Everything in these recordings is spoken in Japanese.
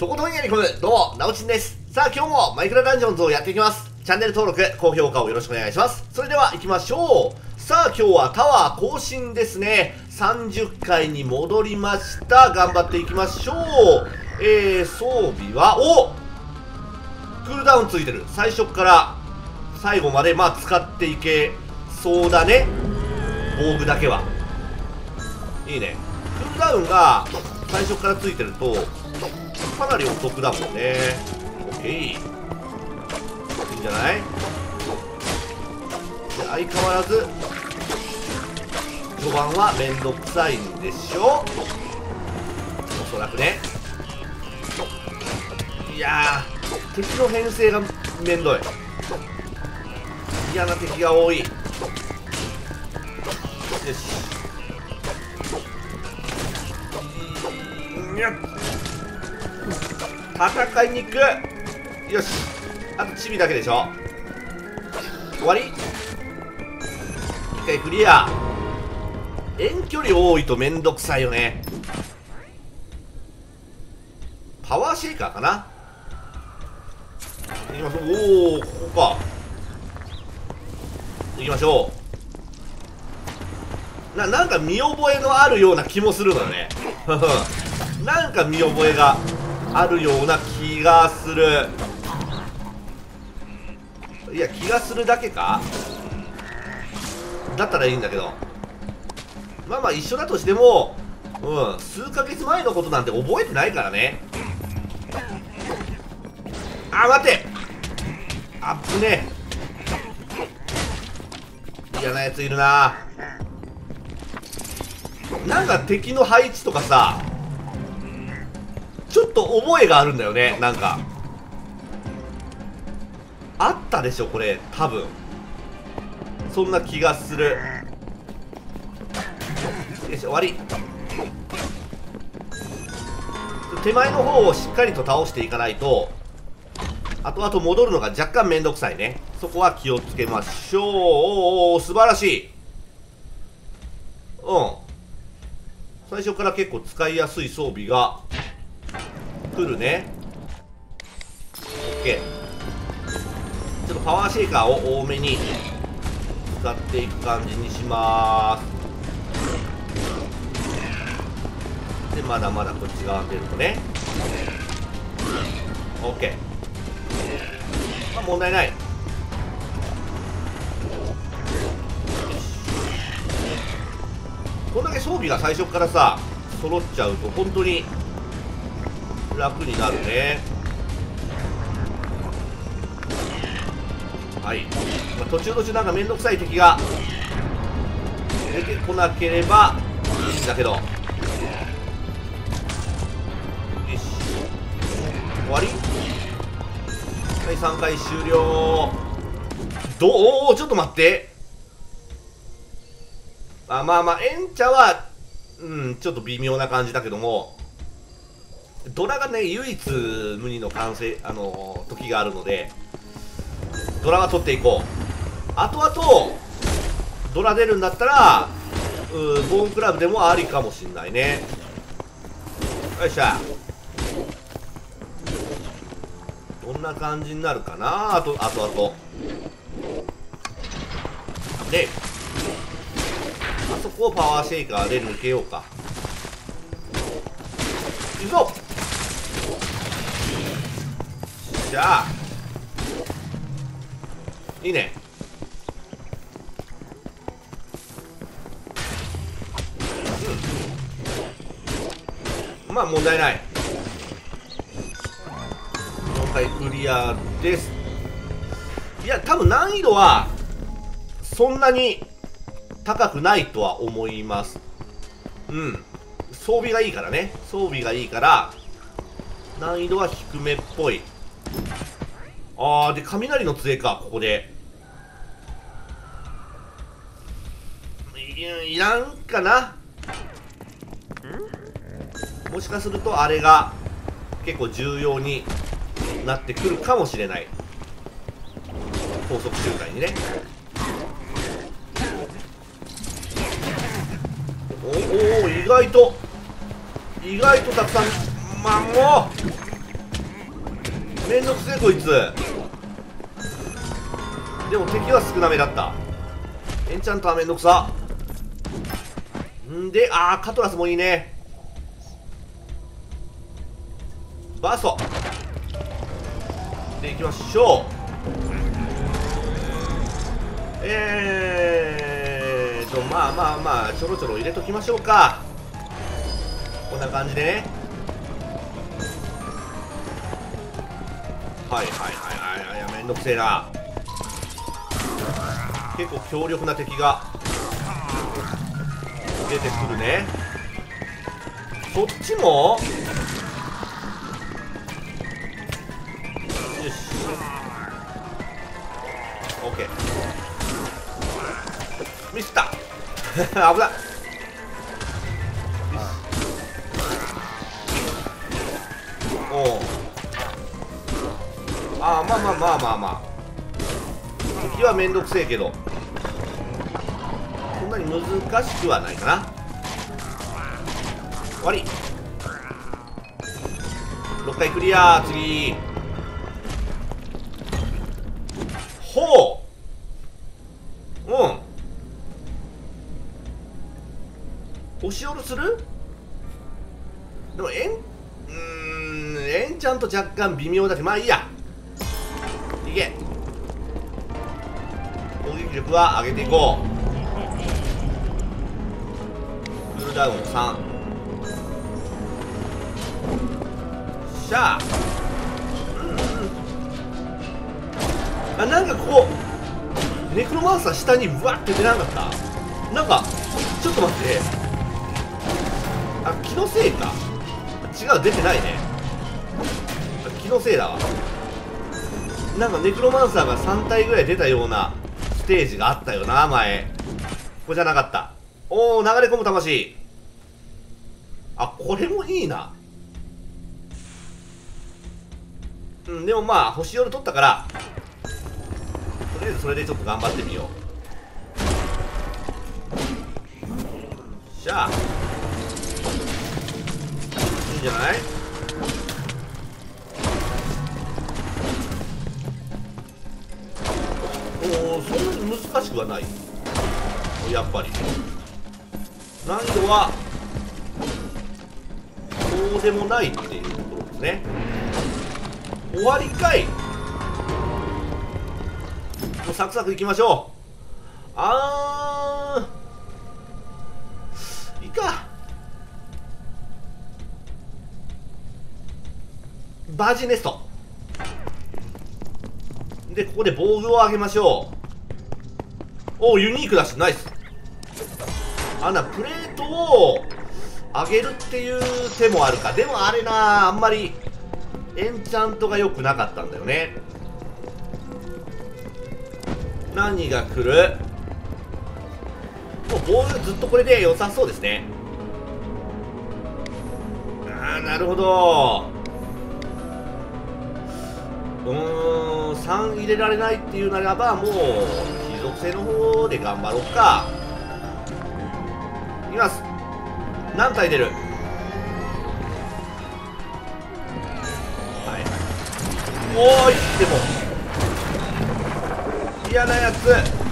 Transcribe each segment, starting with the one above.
とことんやり込む、どうも、なおちんです。さあ、今日もマイクラダンジョンズをやっていきます。チャンネル登録、高評価をよろしくお願いします。それでは行きましょう。さあ、今日はタワー更新ですね。30回に戻りました。頑張っていきましょう。装備は、クールダウンついてる。最初から最後まで、使っていけそうだね。防具だけは。いいね。クールダウンが最初からついてると、かなりお得だもんね。オッケー。いいんじゃない？で、相変わらず序盤はめんどくさいんでしょ、おそらくね。いやー、敵の編成がめんどい。嫌な敵が多い。よし、戦いに行く。よし、あとチビだけでしょ。終わり。一回クリア。遠距離多いとめんどくさいよね。パワーシェイカーかな。いきましょう。おお、ここか。行きましょう。なんか見覚えのあるような気もするのよね。なんか見覚えがあるような気がする。いや、気がするだけか。だったらいいんだけど、一緒だとしても、数ヶ月前のことなんて覚えてないからね。あ、待って、あっぶねえ。嫌なやついるな。なんか敵の配置とかさ、ちょっと覚えがあるんだよね。なんかあったでしょこれ、多分そんな気がする。よし、終わり。手前の方をしっかりと倒していかないと、後々戻るのが若干めんどくさいね。そこは気をつけましょう。素晴らしい。最初から結構使いやすい装備が来るね。OK。ちょっとパワーシェイカーを多めに使っていく感じにしまーす。で、まだまだこっち側出るとね。OK。問題ない。こんだけ装備が最初からさ揃っちゃうと本当に楽になるね。はい、途中なんかめんどくさい敵が出てこなければいいんだけど。よし、終わり。はい、3回終了。ちょっと待って。エンチャはちょっと微妙な感じだけども、ドラがね唯一無二の完成時があるので、ドラは取っていこう。後々ドラ出るんだったらボーンクラブでもありかもしんないね。よっしゃ。どんな感じになるかな。あとで、あそこをパワーシェイカーで抜けようか。いくぞ。じゃあいいね。問題ない。4回クリアです。いや、多分難易度はそんなに高くないとは思います。装備がいいからね。装備がいいから難易度は低めっぽい。で、雷の杖か。ここでいらんかな。もしかするとあれが結構重要になってくるかもしれない。高速周回にね。意外とたくさん。もうめんどくせえこいつ。でも敵は少なめだった。エンチャントはめんどくさんで、カトラスもいいね。バーストでいきましょう。まあまあまあちょろちょろ入れときましょうか。こんな感じでね。はいはいはいはい、めんどくせえな。結構強力な敵が出てくるね。そっちもよし OK。 ミスった危ない。おお、まあまあまあまあまあ敵はめんどくせえけどそんなに難しくはないかな。終わり。6回クリア。次ほう、押し下ろする。でもエンチャント若干微妙だけど、まあいいや。いけ。攻撃力は上げていこう。クールダウン3。しゃあ、なんかここネクロマンサー下にブワッて出なかった。なんかちょっと待って、気のせいか。違う、出てないね。気のせいだわ。なんかネクロマンサーが3体ぐらい出たようなステージがあったよな前。ここじゃなかった。おお、流れ込む魂。これもいいな。でもまあ星夜取ったからとりあえずそれでちょっと頑張ってみよう。しゃあ、いいんじゃない。おお、そんなに難しくはない。やっぱり難易度はそうでもないっていうところですね。終わりかい。もうサクサクいきましょう。いいか。バージンネストで、ここで防具を上げましょう。おお、ユニークだしナイス。プレートを上げるっていう手もあるか。でもあれな、あんまりエンチャントが良くなかったんだよね。何が来る。もうボールずっとこれで良さそうですね。なるほど。3入れられないっていうならばもう非属性の方で頑張ろうか。いきます。何体出る。おーい、でも嫌なやつ。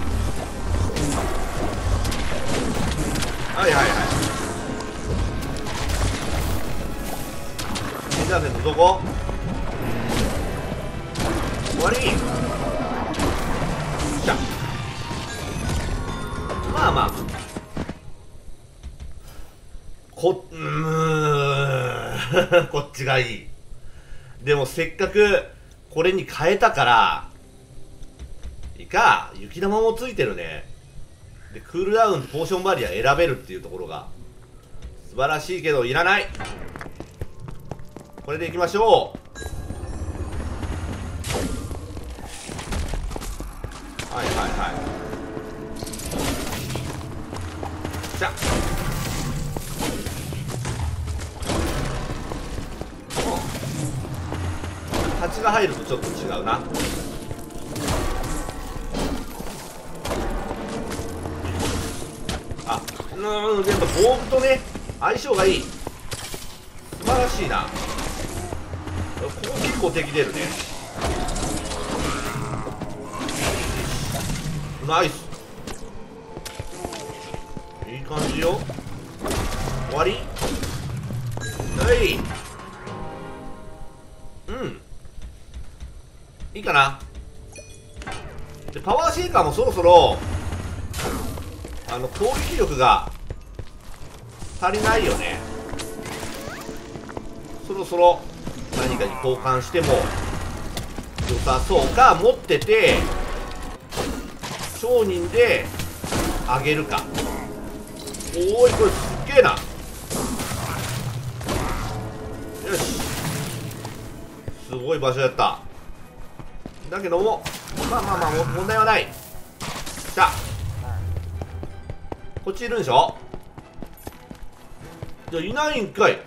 はいはいはい。インターネットどこ。終わり。しゃ、まあまあこっちがいい。でもせっかくこれに変えたからいいか。雪玉もついてるね。でクールダウンとポーションバリア選べるっていうところが素晴らしいけどいらない。これでいきましょう。はいはいはい。じゃあ8が入るとちょっと違うな。やっぱ防具とね相性がいい。素晴らしいな。攻撃構敵出るね。ナイス、いい感じよ。終わり。はい、いいかな。でパワーシェイカーもそろそろ攻撃力が足りないよね。そろそろ何かに交換しても良さそうか。持ってて商人であげるか。おーい、これすっげえな。よし、すごい場所やった。だけどもまあ問題はない。来た。こっちいるんでしょ。いや、いないんかい。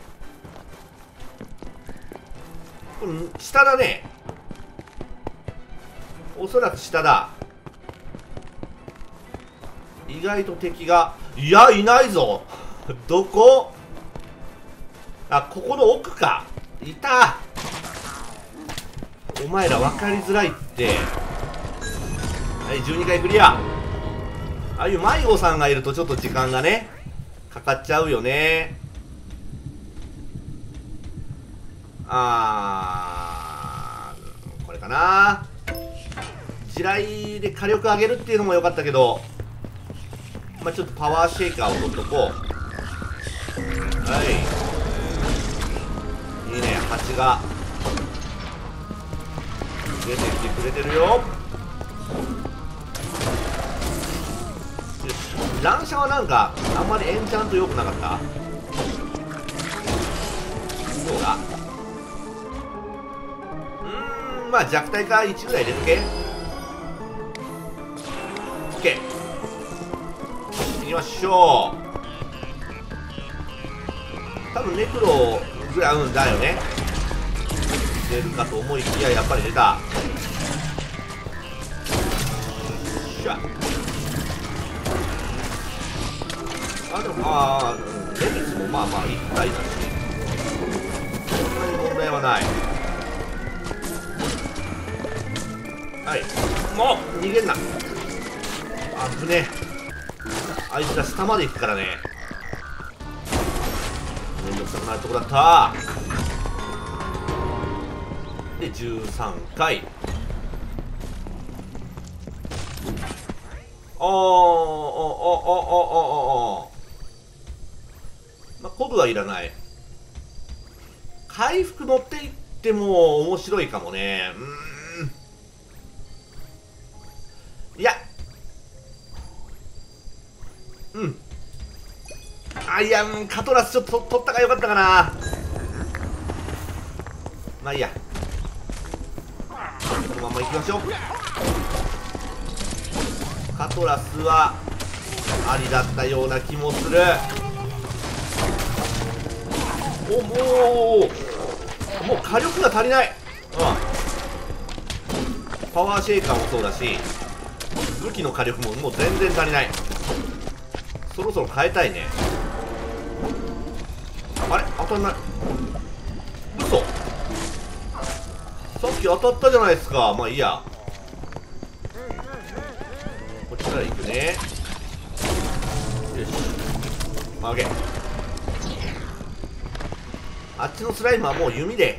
これ下だね、おそらく下だ。意外と敵が、いや、いないぞどこ。あ、ここの奥か。いた。お前ら分かりづらいって。はい、12回クリア。ああいう迷子さんがいるとちょっと時間がねかかっちゃうよね。これかな。地雷で火力上げるっていうのも良かったけど、まあちょっとパワーシェイカーを取っとこう。はい、いいね。蜂が出てきてくれてるよ。よし、乱射はなんかあんまりエンチャント良くなかった。そうだ、まあ弱体化1ぐらい入れとけ。 OK、 いきましょう。多分ネクロぐらいだよね。出るかと思いきややっぱり出た。しゃ、でもレミスもまあ1体だしそんなに問題はない。はい、もう逃げんな。あぶねえ、あいつら下まで行くからね。めんどくさくなるとこだった。で13回。まあ、コブはいらない。回復乗っていっても面白いかもね。いや、いや、カトラスちょっと取ったかよかったかな。まあいいや、このまま行きましょう。カトラスはありだったような気もする。もう火力が足りない。パワーシェイカーもそうだし武器の火力ももう全然足りない。そろそろ変えたいね。あれ、当たんない。嘘、さっき当たったじゃないですか。まあいいや、こっちから行くね。よし、OK。あっちのスライムはもう弓で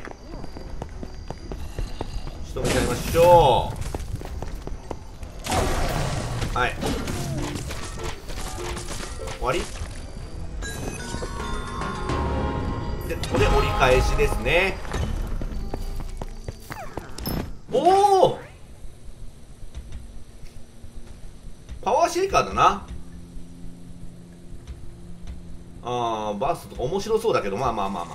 仕留めちゃいましょう。はい、終わりで、ここで折り返しですね。おお、パワーシェイカーだな。バースとか面白そうだけど、まあ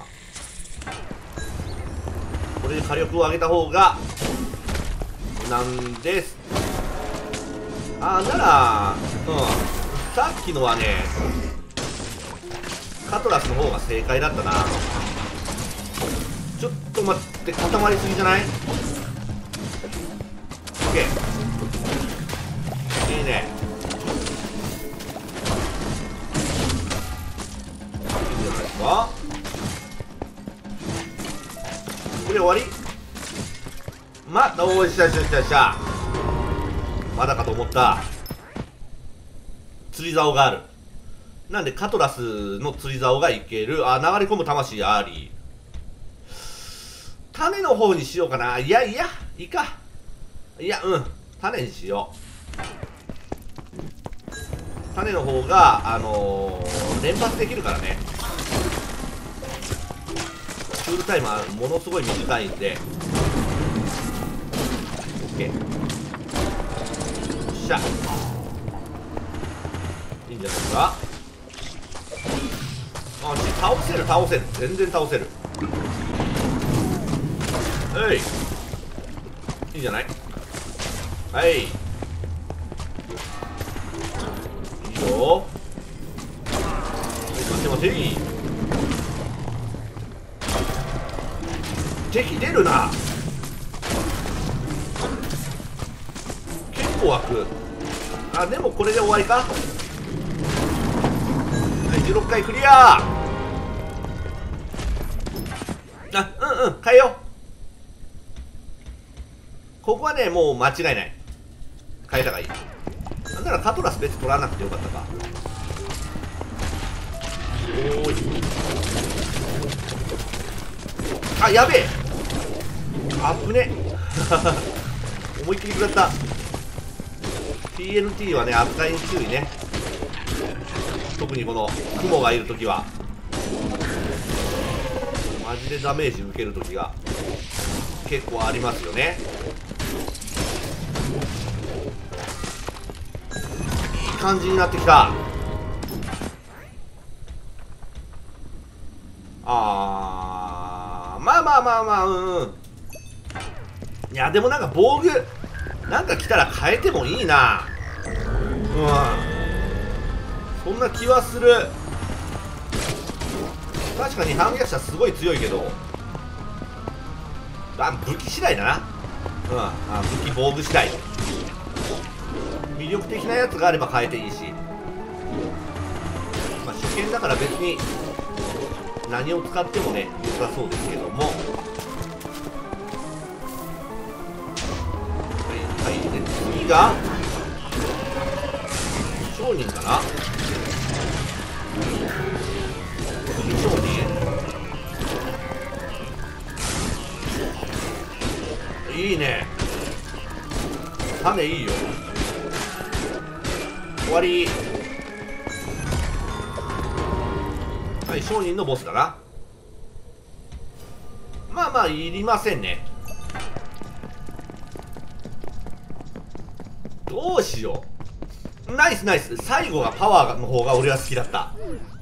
これで火力を上げた方がなんです。ならさっきのはねカトラスの方が正解だったな。ちょっと待って、固まりすぎじゃない？ OK、 いいね。いいんじゃないですか。これ終わり。 おいしゃしゃしゃしゃ、まだかと思った。釣り竿がある。なんでカトラスの釣り竿がいける。流れ込む魂あり。種の方にしようかな。いいか。種にしよう。種の方が連発できるからね。クールタイムはものすごい短いんで。オッケー。よっしゃ、いいんじゃないですか。倒せる、全然倒せる。いいんじゃない。いいよ。待て。敵出るな。結構湧く。でもこれで終わりか。16回クリア。変えよう。ここはね、もう間違いない。変えたがいい。なんならカトラス別取らなくてよかったか。やべえ。あぶね思いっきり食らった。 TNT はね、扱いに注意ね。特にこの雲がいるときはマジでダメージ受けるときが結構ありますよね。いい感じになってきた。いやでもなんか防具なんか来たら変えてもいいな。そんな気はする。確かに反逆者すごい強いけど、武器次第だな。武器防具次第。魅力的なやつがあれば変えていいし、初見だから別に何を使ってもね良さそうですけども。で次が商人かな。商人いいね。種いいよ。終わり。商人のボスだな。いりませんね。どうしよう。ナイス。最後がパワーの方が俺は好きだった。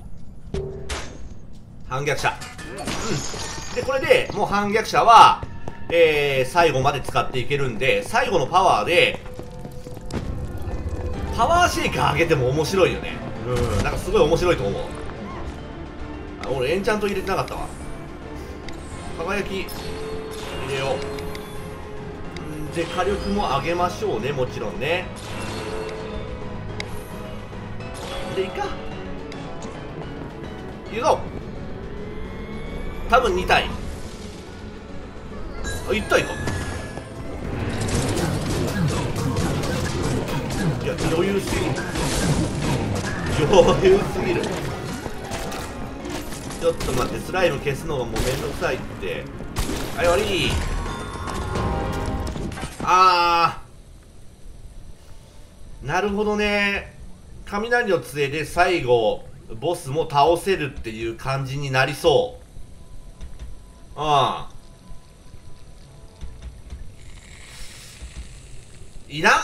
反逆者。でこれでもう反逆者は最後まで使っていけるんで、最後のパワーでパワーシェイカー上げても面白いよね。なんかすごい面白いと思う。俺エンチャント入れてなかったわ。輝き入れよう。で火力も上げましょうね、もちろんね。でいいか。いいぞ。多分2体。1体か。いや余裕すぎる。ちょっと待って、スライム消すのがもうめんどくさいって。はい、終わり。なるほどね。雷の杖で最後ボスも倒せるっていう感じになりそう。いらん。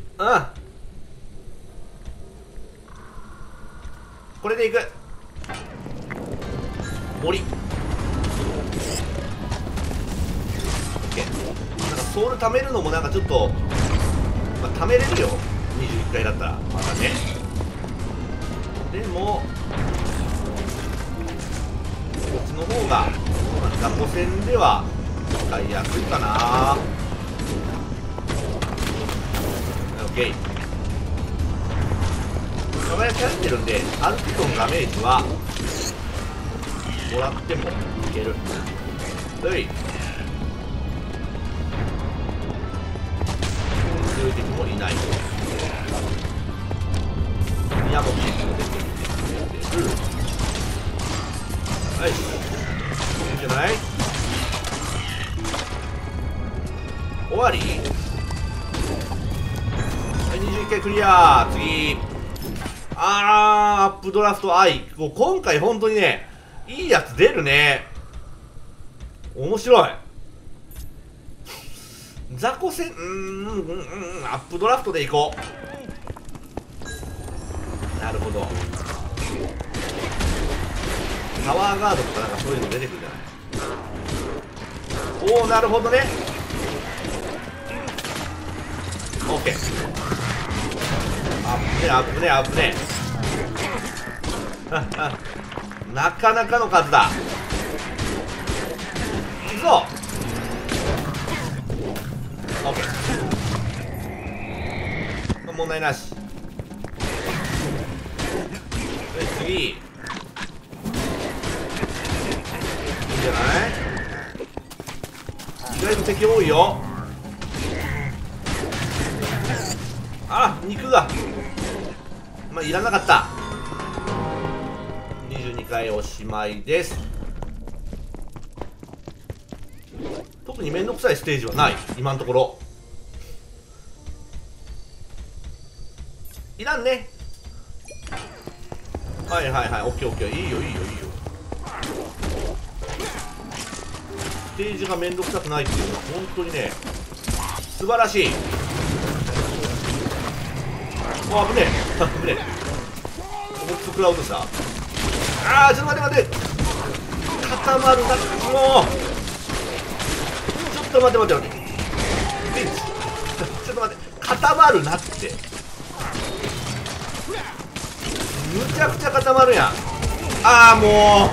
これでいく。森。オッケー。なんかソウル貯めるのもなんかちょっと、貯めれるよ。21回だったらまたね。でもこっちの方が雑魚戦では使いやすいかな。オッケー。輝き入ってるんである程度のダメージはもらってもいける。 終わり。はい、21回クリア。次。アップドラフト愛。今回本当にね、いいやつ出るね。面白い。雑魚戦、アップドラフトでいこう。なるほど。パワーガードとかなんかそういうの出てくるんじゃない。おお、なるほどね。オッケー。アップね、アップね、アップね。なかなかの数だ。いくぞ。オッケー。問題なし。次。いいんじゃない。意外と敵多いよ。肉がまあいらなかった。22回おしまいです。特にめんどくさいステージはない、今のところ。いらんね。はいはいはい、オッケーオッケー、いいよいいよいいよ。ステージがめんどくさくないっていうのは本当にね、素晴らしい。危ねえ危ねえ。ボックス食らおうとした。ちょっと待って待って、固まるな。もうちょっと待って待って待って、ちょっと待って、固まるなって。むちゃくちゃ固まるやん。も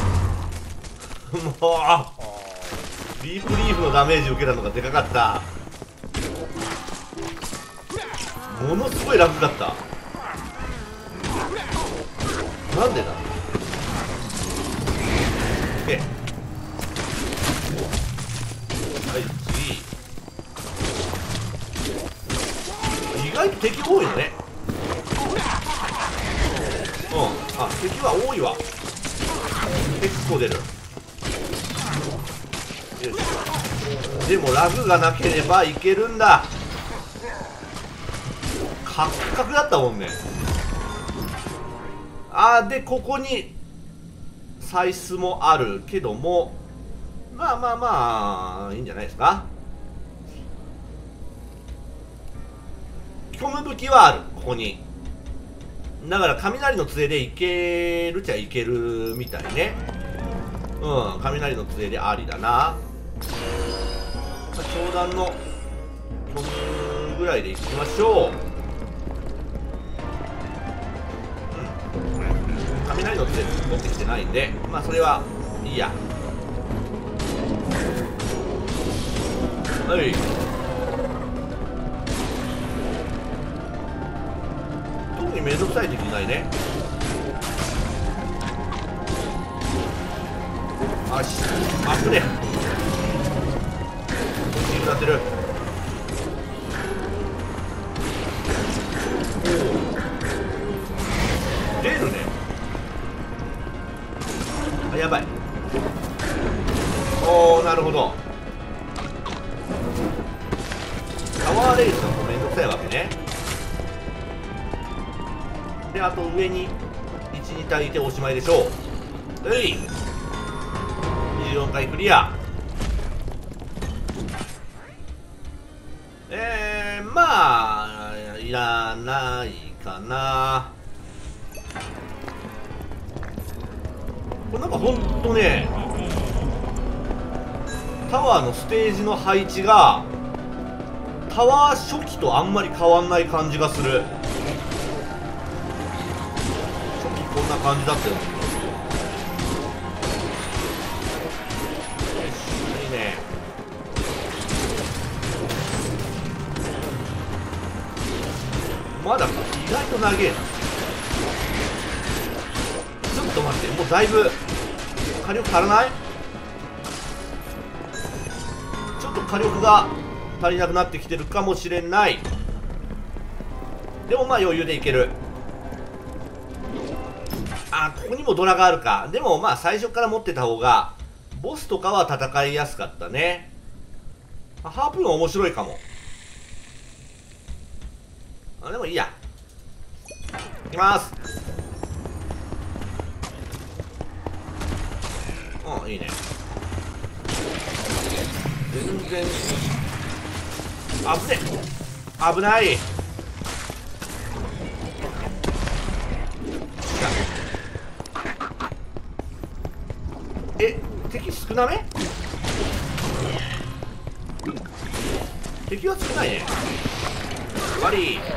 うリープリーフのダメージ受けたのがでかかった。ものすごい楽だった。なんでだ。はい次。意外と敵多いのね。敵は多いわ。結構出る。よし。でもラグがなければいけるんだ。カクカクだったもんね。でここにサイスもあるけども、まあまあまあいいんじゃないですか。虚無武器はある、ここに。だから雷の杖でいけるっちゃいけるみたいね。雷の杖でありだな。商談の虚無ぐらいでいきましょう。雷の杖持ってきてないんで、まあそれはいいや。はい。特にめんどくさい敵いないね。あぶねえ。気になってる。出るね。やばい。なるほど。タワーレイスがもうめんどくさいわけね。であと上に 1,2 体いておしまいでしょう。24回クリア。まあいらないかな。これなんかほんとね、タワーのステージの配置がタワー初期とあんまり変わんない感じがする。初期こんな感じだったよ。いいね。まだ意外と長えな。ちょっと待って、もうだいぶ火力足らない？ちょっと火力が足りなくなってきてるかもしれない。でもまあ余裕でいける。ここにもドラがあるか。でもまあ最初から持ってた方がボスとかは戦いやすかったね。 ハープーン面白いかも。でもいいや。いきます。いいね。全然危ねえ、危ない。敵少なめ？敵は少ないね。悪い。よ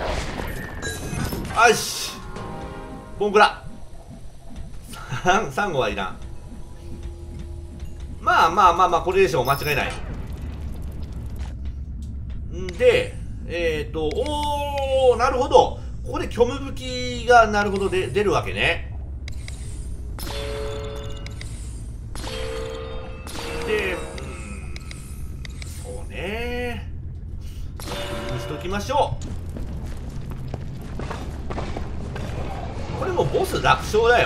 し、ボンクラサンゴはいらん。まあこれでしょう。間違いない。んでおー、なるほど。ここで虚無武器がなるほど出るわけね。で、そうね、にしときましょう。これもうボス楽勝だよ。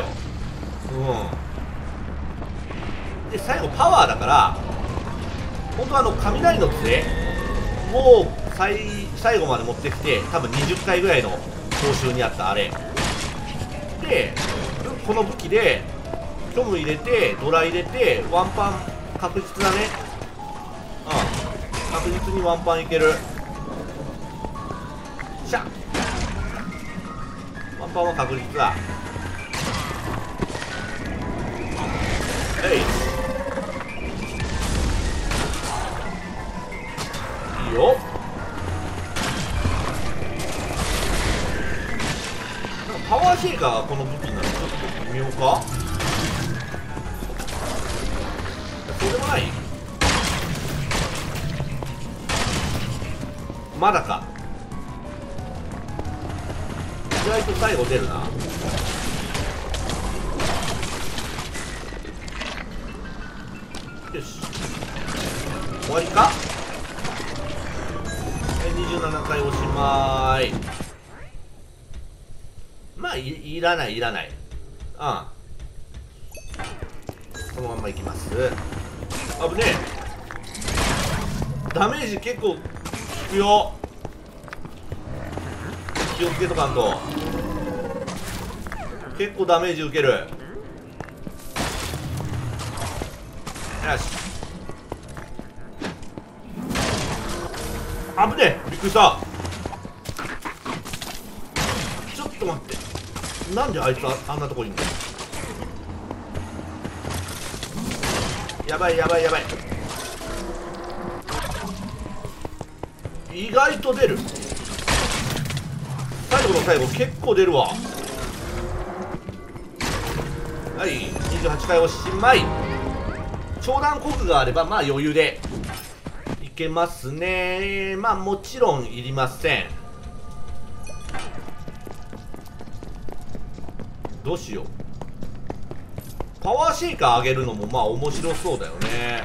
で最後パワーだから、本当雷の杖を最後まで持ってきて、多分20回ぐらいの報酬にあったあれで、この武器で虚無入れてドラ入れてワンパン確実だね。確実にワンパンいける。しゃ、ワンパンは確実だ。いいよ。パワーシェイカーがこの武器になるとちょっと微妙か。そうでもない。まだか。意外と最後出るな。よし、終わりか。27回おしまい。まあいらない。このままいきます。危ねえ。ダメージ結構効くよ。気をつけとかんと。結構ダメージ受ける。よし、危ねえ、びっくりした。ちょっと待って、なんであいつあんなとこにいんの。やばい。意外と出る。最後の最後結構出るわ。はい、28回おしまい。長弾コクがあればまあ余裕でいけますね。まあもちろんいりません。どうしよう。パワーシェイカー上げるのもまあ面白そうだよね。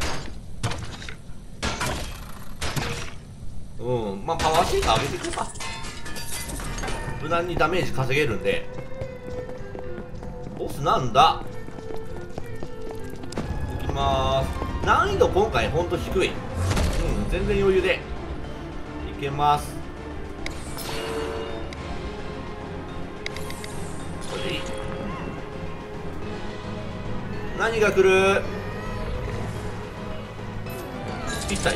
まあパワーシェイカー上げていこうか。無難にダメージ稼げるんで。ボスなんだ。いきまーす。難易度今回ほんと低い。全然余裕でいけます。これでいい。何が来る。一体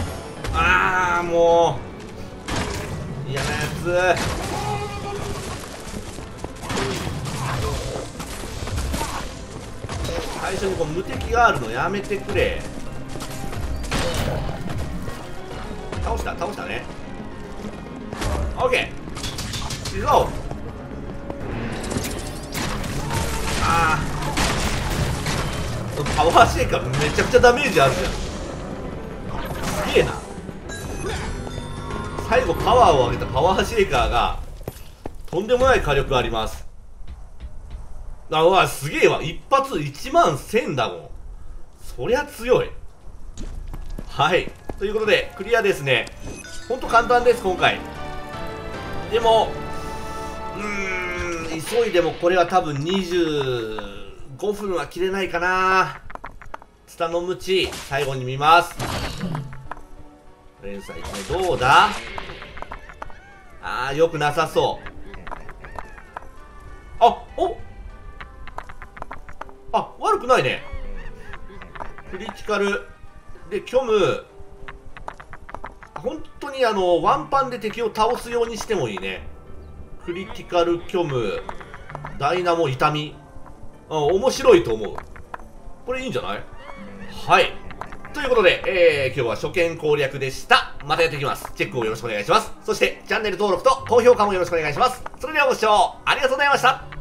もう嫌なやつ。最初にこう無敵があるのやめてくれ。倒したね。オッケー、行くぞ。パワーシェイカーめちゃくちゃダメージあるじゃん。すげえな。最後パワーを上げたパワーシェイカーがとんでもない火力あります。すげえわ。一発1万1000だもん。そりゃ強い。はい、ということでクリアですね。ほんと簡単です、今回。でも急いでもこれは多分25分は切れないかな。ツタのムチ最後に見ます。 連載1目どうだ。よくなさそう。悪くないね。クリティカルで虚無、本当にワンパンで敵を倒すようにしてもいいね。クリティカル虚無、ダイナモ痛み、面白いと思う。これいいんじゃない？はい。ということで、今日は初見攻略でした。またやっていきます。チェックをよろしくお願いします。そしてチャンネル登録と高評価もよろしくお願いします。それではご視聴ありがとうございました。